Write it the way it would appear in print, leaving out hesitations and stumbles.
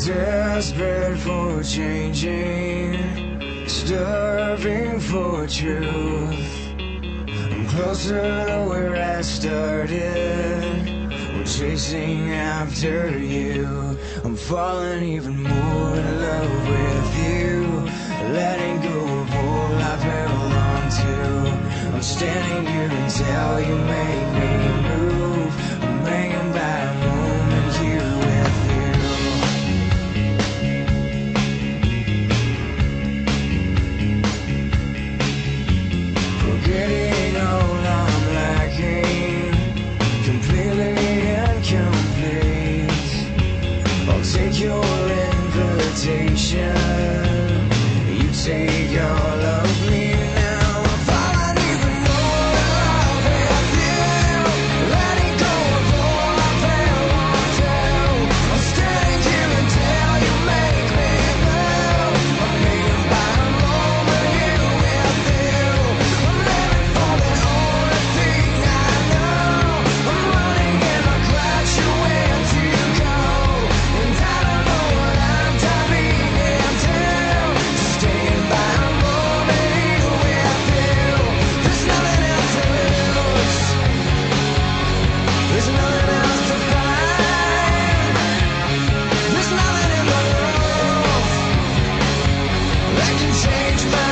Desperate for changing, starving for truth. I'm closer to where I started. We're chasing after you. I'm falling even more in love with you. Letting go of all I've held on to. I'm standing here until you make me move. I'm hanging by a moment here with you. Forgetting all I'm lacking, completely incomplete. I'll take your invitation, you take all of me now. I'm falling even more in love with you, letting go of all I've held on to. I'm standing here until you make me move. I'm hanging by a moment here with you. I'm living for the only thing I know. I'm running in the crash you went to go, and I don't know what I'm diving into. Just staying by a moment here with you. There's nothing else to lose. There's nothing else to find. There's nothing in the world that can change my